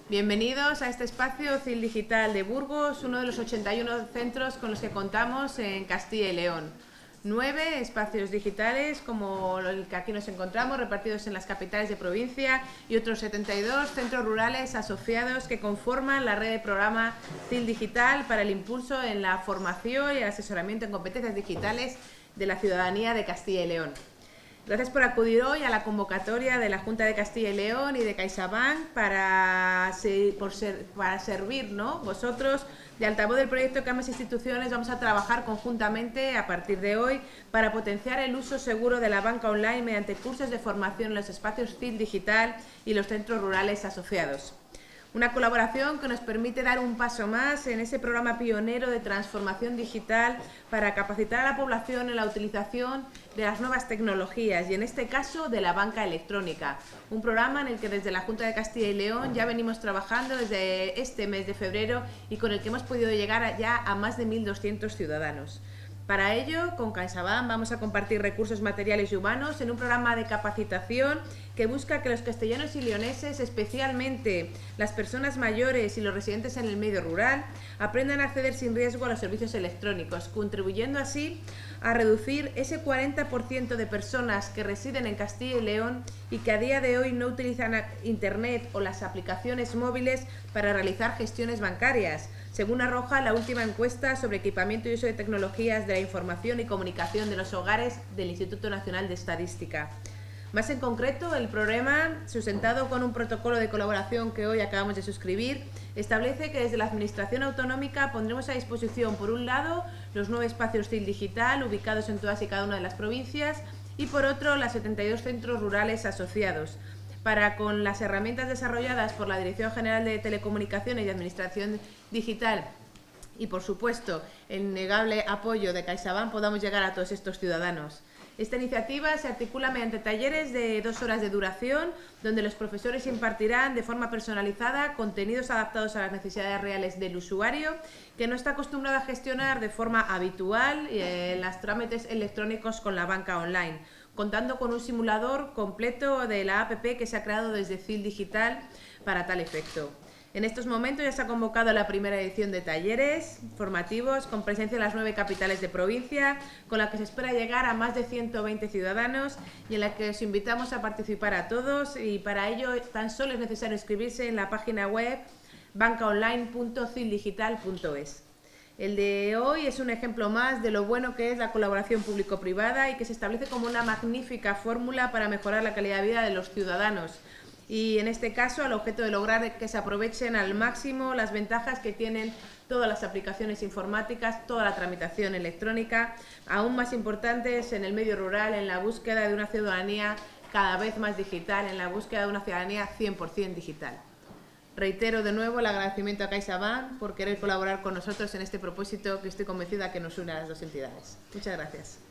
Bienvenidos a este espacio CIL Digital de Burgos, uno de los 81 centros con los que contamos en Castilla y León. 9 espacios digitales como el que aquí nos encontramos, repartidos en las capitales de provincia, y otros 72 centros rurales asociados que conforman la red de programa CIL Digital para el impulso en la formación y el asesoramiento en competencias digitales de la ciudadanía de Castilla y León. Gracias por acudir hoy a la convocatoria de la Junta de Castilla y León y de CaixaBank para servir, ¿no?, vosotros de altavoz del proyecto que ambas instituciones vamos a trabajar conjuntamente a partir de hoy para potenciar el uso seguro de la banca online mediante cursos de formación en los espacios CIL Digital y los centros rurales asociados. Una colaboración que nos permite dar un paso más en ese programa pionero de transformación digital para capacitar a la población en la utilización de las nuevas tecnologías y en este caso de la banca electrónica. Un programa en el que desde la Junta de Castilla y León ya venimos trabajando desde este mes de febrero y con el que hemos podido llegar ya a más de 1.200 ciudadanos. Para ello, con CaixaBank vamos a compartir recursos materiales y humanos en un programa de capacitación que busca que los castellanos y leoneses, especialmente las personas mayores y los residentes en el medio rural, aprendan a acceder sin riesgo a los servicios electrónicos, contribuyendo así a reducir ese 40% de personas que residen en Castilla y León y que a día de hoy no utilizan Internet o las aplicaciones móviles para realizar gestiones bancarias, según arroja la última encuesta sobre equipamiento y uso de tecnologías de la información y comunicación de los hogares del Instituto Nacional de Estadística. Más en concreto, el programa, sustentado con un protocolo de colaboración que hoy acabamos de suscribir, establece que desde la Administración Autonómica pondremos a disposición, por un lado, los 9 espacios CIL Digital ubicados en todas y cada una de las provincias y, por otro, los 72 centros rurales asociados, para, con las herramientas desarrolladas por la Dirección General de Telecomunicaciones y Administración Digital y, por supuesto, el innegable apoyo de CaixaBank, podamos llegar a todos estos ciudadanos. Esta iniciativa se articula mediante talleres de 2 horas de duración, donde los profesores impartirán de forma personalizada contenidos adaptados a las necesidades reales del usuario, que no está acostumbrado a gestionar de forma habitual los trámites electrónicos con la banca online, contando con un simulador completo de la app que se ha creado desde CIL Digital para tal efecto. En estos momentos ya se ha convocado la primera edición de talleres formativos con presencia en las 9 capitales de provincia, con la que se espera llegar a más de 120 ciudadanos y en la que os invitamos a participar a todos, y para ello tan solo es necesario inscribirse en la página web bancaonline.cildigital.es. El de hoy es un ejemplo más de lo bueno que es la colaboración público-privada y que se establece como una magnífica fórmula para mejorar la calidad de vida de los ciudadanos. Y en este caso al objeto de lograr que se aprovechen al máximo las ventajas que tienen todas las aplicaciones informáticas, toda la tramitación electrónica, aún más importantes en el medio rural, en la búsqueda de una ciudadanía cada vez más digital, en la búsqueda de una ciudadanía 100% digital. Reitero de nuevo el agradecimiento a CaixaBank por querer colaborar con nosotros en este propósito que estoy convencida que nos une a las dos entidades. Muchas gracias.